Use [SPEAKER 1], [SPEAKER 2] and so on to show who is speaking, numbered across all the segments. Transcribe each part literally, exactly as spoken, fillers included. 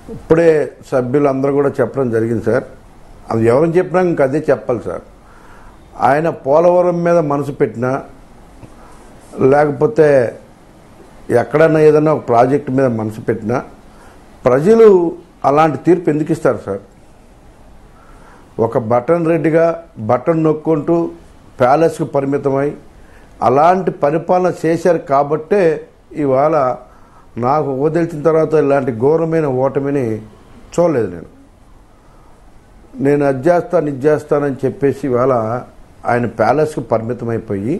[SPEAKER 1] ఇప్పుడే సభ్యులందరూ కూడా చెప్పడం జరిగింది సార్. అది ఎవరని చెప్పినా ఇంకా అదే చెప్పాలి సార్. ఆయన పోలవరం మీద మనసు పెట్టినా లేకపోతే ఎక్కడన్నా ఏదైనా ఒక ప్రాజెక్టు మీద మనసు పెట్టినా ప్రజలు అలాంటి తీర్పు ఎందుకు ఇస్తారు సార్? ఒక బటన్ రెడ్డిగా బటన్ నొక్కుంటూ ప్యాలెస్కు పరిమితమై అలాంటి పరిపాలన చేశారు కాబట్టే ఇవాళ నాకు వదిలిచిన తర్వాత ఇలాంటి ఘోరమైన ఓటమిని చూడలేదు. నేను నేను అది చేస్తాను ఇది చేస్తానని చెప్పేసి ఇవాళ ఆయన ప్యాలెస్కు పరిమితమైపోయి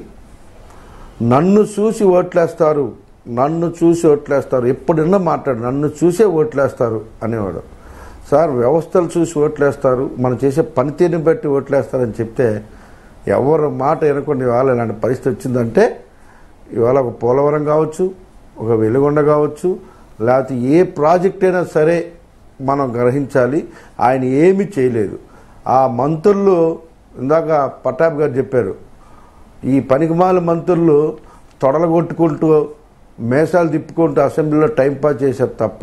[SPEAKER 1] నన్ను చూసి ఓట్లేస్తారు నన్ను చూసి ఓట్లేస్తారు ఎప్పుడన్నా మాట్లాడు నన్ను చూసే ఓట్లేస్తారు అనేవాడు. సార్ వ్యవస్థలు చూసి ఓట్లేస్తారు, మనం చేసే పనితీరుని బట్టి ఓట్లేస్తారని చెప్తే ఎవరు మాట వినకుండా ఇవాళ ఇలాంటి పరిస్థితి వచ్చిందంటే ఇవాళ ఒక పోలవరం కావచ్చు, ఒక వెలుగొండ కావచ్చు, లేకపోతే ఏ ప్రాజెక్ట్ అయినా సరే మనం గ్రహించాలి. ఆయన ఏమీ చేయలేదు. ఆ మంత్రులు ఇందాక పట్టాభి గారు చెప్పారు, ఈ పనికిమాల మంత్రులు తొడలగొట్టుకుంటూ మేసాలు తిప్పుకుంటూ అసెంబ్లీలో టైంపాస్ చేశారు తప్ప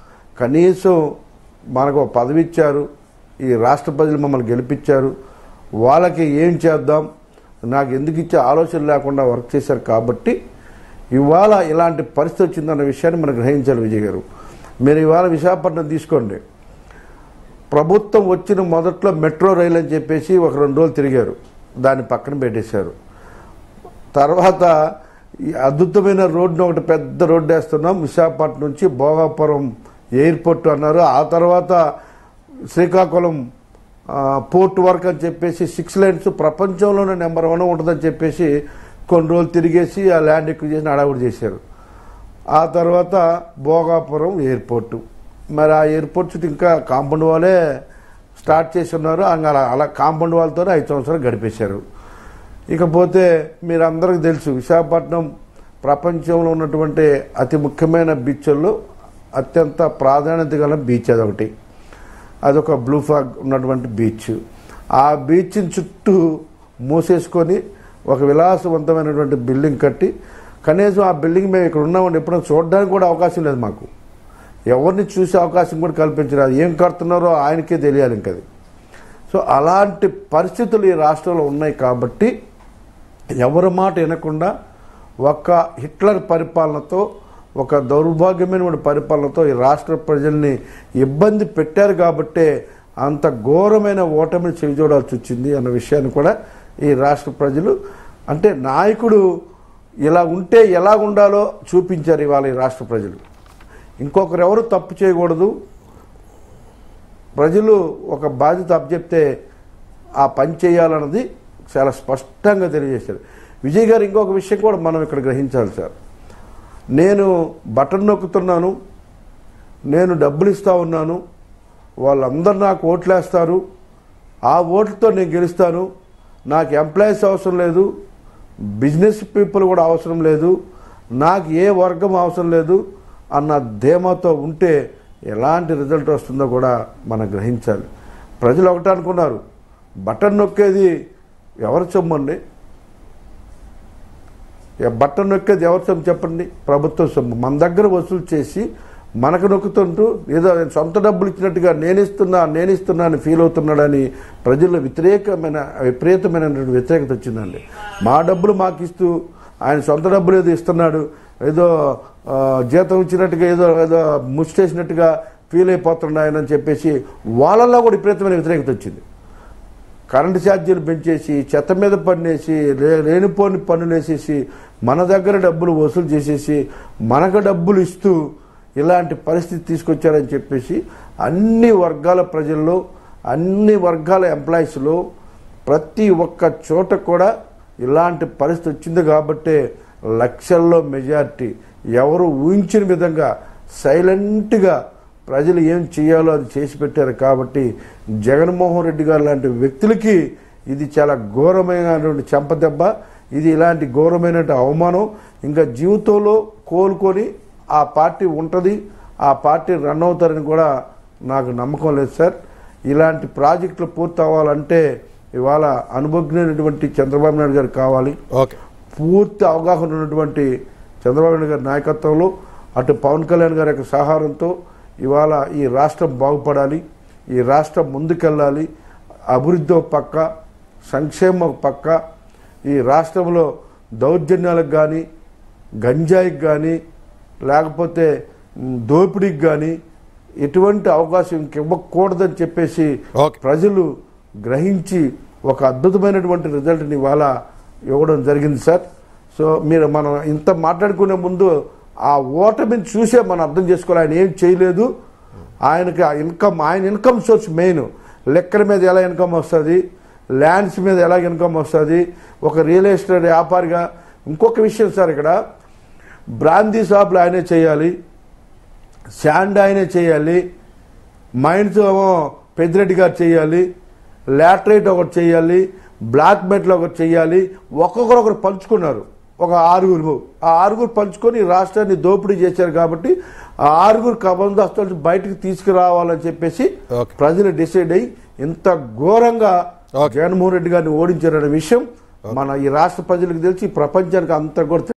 [SPEAKER 1] కనీసం మనకు పదవి ఇచ్చారు, ఈ రాష్ట్ర ప్రజలు మమ్మల్ని గెలిపించారు, వాళ్ళకి ఏం చేద్దాం నాకు ఎందుకు ఇచ్చే ఆలోచన లేకుండా వర్క్ చేశారు కాబట్టి ఇవాళ ఇలాంటి పరిస్థితి వచ్చిందన్న విషయాన్ని మనం గ్రహించాలి. విజయ్ గారు, మీరు ఇవాళ విశాఖపట్నం తీసుకోండి. ప్రభుత్వం వచ్చిన మొదట్లో మెట్రో రైలు అని చెప్పేసి ఒక రెండు రోజులు తిరిగారు, దాన్ని పక్కన పెట్టేశారు. తర్వాత ఈ అద్భుతమైన రోడ్డును ఒకటి పెద్ద రోడ్డు వేస్తున్నాం విశాఖపట్నం నుంచి భోగాపురం ఎయిర్పోర్ట్ అన్నారు. ఆ తర్వాత శ్రీకాకుళం పోర్ట్ వరకు అని చెప్పేసి సిక్స్ లైన్స్ ప్రపంచంలోనే నెంబర్ వన్ ఉంటుందని చెప్పేసి కొన్ని రోజులు తిరిగేసి ఆ ల్యాండ్ ఎక్విజిషన్ అడవుడు చేశారు. ఆ తర్వాత భోగాపురం ఎయిర్పోర్టు, మరి ఆ ఎయిర్పోర్ట్ చుట్టూ ఇంకా కాంపౌండ్ వాళ్ళే స్టార్ట్ చేసి ఉన్నారు. అలా అలా కాంపౌండ్ వాళ్ళతో ఐదు సంవత్సరాలు గడిపేశారు. ఇకపోతే మీరు అందరికీ తెలుసు విశాఖపట్నం ప్రపంచంలో ఉన్నటువంటి అతి ముఖ్యమైన బీచ్ల్లో అత్యంత ప్రాధాన్యత గల బీచ్ అదొకటి. అదొక బ్లూ ఫ్లాగ్ ఉన్నటువంటి బీచ్. ఆ బీచ్ని చుట్టూ మూసేసుకొని ఒక విలాసవంతమైనటువంటి బిల్డింగ్ కట్టి కనీసం ఆ బిల్డింగ్ మేము ఇక్కడ ఉన్నామండి ఎప్పుడైనా చూడడానికి కూడా అవకాశం లేదు. మాకు ఎవరిని చూసే అవకాశం కూడా కల్పించలేదు. ఏం కడుతున్నారో ఆయనకే తెలియాలి ఇంకది. సో అలాంటి పరిస్థితులు ఈ రాష్ట్రంలో ఉన్నాయి కాబట్టి ఎవరి మాట వినకుండా ఒక హిట్లర్ పరిపాలనతో ఒక దౌర్భాగ్యమైన పరిపాలనతో ఈ రాష్ట్ర ప్రజల్ని ఇబ్బంది పెట్టారు కాబట్టే అంత ఘోరమైన ఓటమిని చెవిచూడాల్సి వచ్చింది అన్న విషయాన్ని కూడా ఈ రాష్ట్ర ప్రజలు, అంటే నాయకుడు ఇలా ఉంటే ఎలా ఉండాలో చూపించారు ఇవాళ ఈ రాష్ట్ర ప్రజలు. ఇంకొకరు ఎవరు తప్పు చేయకూడదు, ప్రజలు ఒక బాధ్యత అప్పచెప్తే ఆ పని చేయాలన్నది చాలా స్పష్టంగా తెలియజేశారు. విజయ్ గారు ఇంకొక విషయం కూడా మనం ఇక్కడ గ్రహించాలి సార్. నేను బటన్ నొక్కుతున్నాను, నేను డబ్బులు ఇస్తూ ఉన్నాను, వాళ్ళందరూ నాకు ఓట్లేస్తారు, ఆ ఓట్లతో నేను గెలుస్తాను, నాకు ఎంప్లాయీస్ అవసరం లేదు, బిజినెస్ పీపుల్ కూడా అవసరం లేదు, నాకు ఏ వర్గం అవసరం లేదు అన్న ధీమాతో ఉంటే ఎలాంటి రిజల్ట్ వస్తుందో కూడా మనం గ్రహించాలి. ప్రజలు ఒకటే అనుకున్నారు, బటన్ నొక్కేది ఎవరు సొమ్మండి, బటన్ నొక్కేది ఎవరు సొమ్ము చెప్పండి, ప్రభుత్వం సొమ్ము. మన దగ్గర వసూలు చేసి మనకు నొక్కుతుంటూ ఏదో సొంత డబ్బులు ఇచ్చినట్టుగా నేను ఇస్తున్నా నేను ఇస్తున్నా అని ఫీల్ అవుతున్నాడని ప్రజల్లో వ్యతిరేకమైన విపరీతమైనటువంటి వ్యతిరేకత వచ్చిందండి. మా డబ్బులు మాకు ఇస్తూ ఆయన సొంత డబ్బులు ఏదో ఇస్తున్నాడు, ఏదో జీతం ఇచ్చినట్టుగా ఏదో ఏదో ముష్టేసినట్టుగా ఫీల్ అయిపోతున్నాడు ఆయన అని చెప్పేసి వాళ్ళల్లో కూడా విపరీతమైన వ్యతిరేకత వచ్చింది. కరెంటు ఛార్జీలు పెంచేసి చెత్త మీద పన్నేసి లేనిపోని పన్నులు వేసేసి మన దగ్గర డబ్బులు వసూలు చేసేసి మనకు డబ్బులు ఇస్తూ ఇలాంటి పరిస్థితి తీసుకొచ్చారని చెప్పేసి అన్ని వర్గాల ప్రజల్లో అన్ని వర్గాల ఎంప్లాయీస్లో ప్రతి ఒక్క చోట కూడా ఇలాంటి పరిస్థితి వచ్చింది కాబట్టే లక్షల్లో మెజారిటీ ఎవరు ఊహించిన విధంగా సైలెంట్గా ప్రజలు ఏం చేయాలో అది చేసి పెట్టారు. కాబట్టి జగన్మోహన్ రెడ్డి గారు లాంటి వ్యక్తులకి ఇది చాలా ఘోరమైనటువంటి చెంపదెబ్బ, ఇది ఇలాంటి ఘోరమైన అవమానం. ఇంకా జీవితంలో కోలుకొని ఆ పార్టీ ఉంటుంది, ఆ పార్టీ రన్ అవుతారని కూడా నాకు నమ్మకం లేదు సార్. ఇలాంటి ప్రాజెక్టులు పూర్తి అవ్వాలంటే ఇవాళ అనుభవజ్ఞులైనటువంటి చంద్రబాబు నాయుడు గారు కావాలి. పూర్తి అవగాహన ఉన్నటువంటి చంద్రబాబు నాయుడు గారి నాయకత్వంలో అటు పవన్ కళ్యాణ్ గారి యొక్క సహారంతో ఇవాళ ఈ రాష్ట్రం బాగుపడాలి, ఈ రాష్ట్రం ముందుకెళ్ళాలి, అభివృద్ధి ఒక పక్క, సంక్షేమం ఒక పక్క, ఈ రాష్ట్రంలో దౌర్జన్యాలకు కానీ, గంజాయికి కానీ, లేకపోతే దోపిడీకి కానీ ఎటువంటి అవకాశం ఇంకివ్వకూడదని చెప్పేసి ప్రజలు గ్రహించి ఒక అద్భుతమైనటువంటి రిజల్ట్ని ఇవాళ ఇవ్వడం జరిగింది సార్. సో మీరు మనం ఇంత మాట్లాడుకునే ముందు ఆ ఓటమిని చూసే మనం అర్థం చేసుకోవాలి. ఆయన ఏం చేయలేదు, ఆయనకి ఆ ఇన్కమ్ ఆయన ఇన్కమ్ సోర్స్ మెయిన్. లెక్కల మీద ఎలా ఇన్కమ్ వస్తుంది, ల్యాండ్స్ మీద ఎలా ఇన్కమ్ వస్తుంది, ఒక రియల్ ఎస్టేట్ వ్యాపారిగా. ఇంకొక విషయం సార్, ఇక్కడ బ్రాందీ షాపులు ఆయనే చేయాలి, శాండ్ ఆయనే చేయాలి, మైన్స్ ఏమో పెద్దిరెడ్డి గారు చేయాలి, లాటరైట్ ఒకటి చేయాలి, బ్లాక్ మెటల్ ఒకటి చేయాలి. ఒక్కొక్కరు ఒకరు పంచుకున్నారు, ఒక ఆరుగురు. ఆ ఆరుగురు పంచుకొని రాష్ట్రాన్ని దోపిడీ చేశారు. కాబట్టి ఆ ఆరుగురు కబందాస్తులు బయటకు తీసుకురావాలని చెప్పేసి ప్రజలు డిసైడ్ అయ్యి ఇంత ఘోరంగా జగన్మోహన్ రెడ్డి గారిని ఓడించారనే విషయం మన ఈ రాష్ట్ర ప్రజలకు తెలిసి ప్రపంచానికి అంతా కూడా